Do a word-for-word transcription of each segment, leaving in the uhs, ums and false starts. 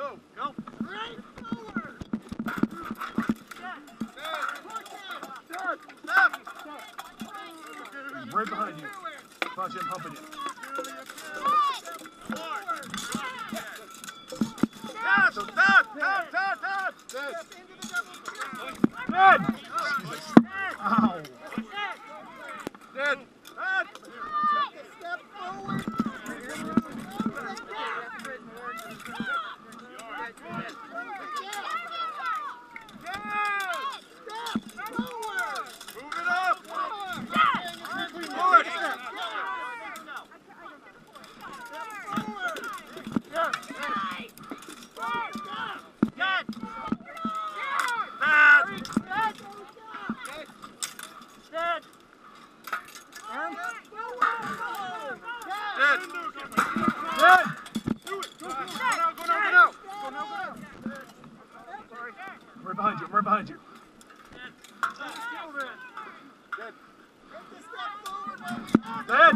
Go, go. Right forward. Step. Step. Right behind you. Watch him pumping you. Tap, tap, tap, tap, tap. Dead. Ow. Dead. Dead. Step forward. Move it up. Forward. Dead. Dead. Right behind you. Right behind you. Dead.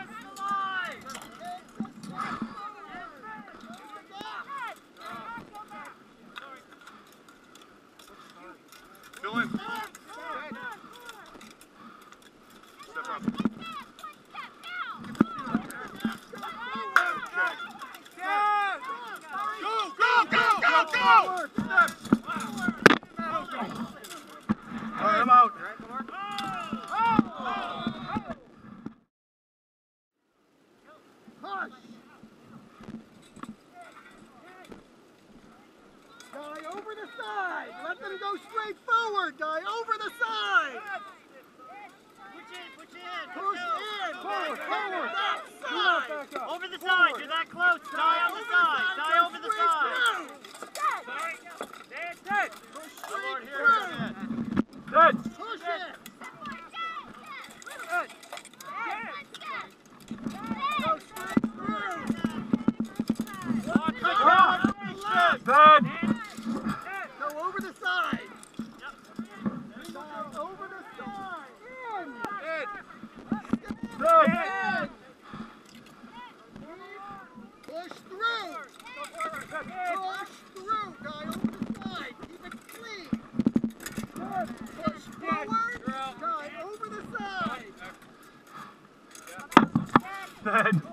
Fill in. Step up. Go, go, go, go, go! All right, I'm out. Push. Guy over the side. Let them go straight forward. Guy over the side. Push in. Forward, forward. That side. Over the side, you're that close. Die on the side. Die over the side. Dead. Push straight through. Dead. Push it. Go straight through. Dead. Go over the side. Guy over the side. In. Dead. Push through. Push through. Guy over the side. Keep it clean. Push forward. Guy over the side. Dead.